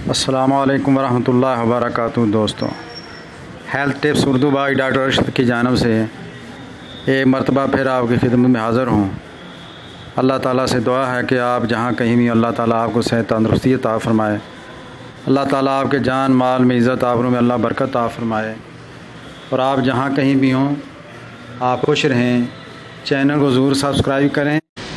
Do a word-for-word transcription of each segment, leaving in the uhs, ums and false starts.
अस्सलामु अलैकुम वरहमतुल्लाहि वबरकातुहू। दोस्तों, health tips Urdu by doctor Arshad की जानब से एक मरतबा फिर आपकी खिदमत में हाज़िर हूँ। अल्लाह ताला से दुआ है कि आप जहाँ कहीं भी अल्लाह ताला आपको सेहत तंदुरुस्ती अता फ़रमाए। अल्लाह ताला आपके जान माल में इज़्ज़त आबरू में अल्लाह बरकत अता फ़रमाए और आप जहाँ कहीं भी हों आप खुश रहें। चैनल को ज़रूर सब्सक्राइब करें।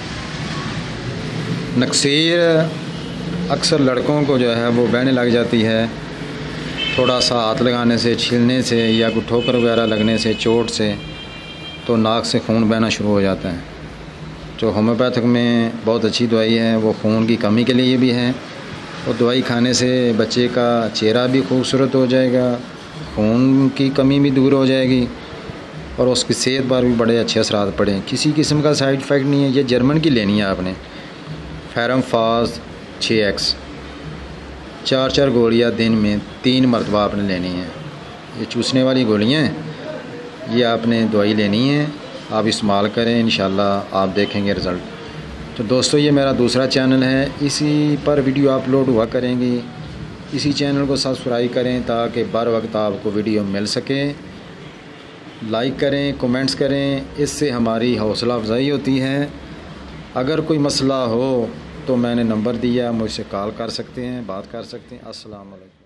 नक्सीर अक्सर लड़कों को जो है वो बहने लग जाती है, थोड़ा सा हाथ लगाने से, छीलने से या कोई ठोकर वगैरह लगने से, चोट से, तो नाक से खून बहना शुरू हो जाता है। जो होम्योपैथिक में बहुत अच्छी दवाई है वो खून की कमी के लिए भी है और दवाई खाने से बच्चे का चेहरा भी खूबसूरत हो जाएगा, खून की कमी भी दूर हो जाएगी और उसकी सेहत पर भी बड़े अच्छे असरात पड़े। किसी किस्म का साइड इफ़ेक्ट नहीं है। ये जर्मन की लेनी है आपने, फेरम फाज छः एक्स, चार चार गोलियाँ दिन में तीन मरतबा आपने लेनी है। ये चूसने वाली गोलियाँ हैं, ये आपने दवाई लेनी है, आप इस्तेमाल करें, इंशाल्लाह आप देखेंगे रिज़ल्ट। तो दोस्तों, ये मेरा दूसरा चैनल है, इसी पर वीडियो अपलोड हुआ करेंगी। इसी चैनल को सब्सक्राइब करें ताकि बर वक्त आपको वीडियो मिल सके। लाइक करें, कमेंट्स करें, इससे हमारी हौसला अफजाई होती है। अगर कोई मसला हो तो मैंने नंबर दिया, मुझसे कॉल कर सकते हैं, बात कर सकते हैं। अस्सलाम वालेकुम।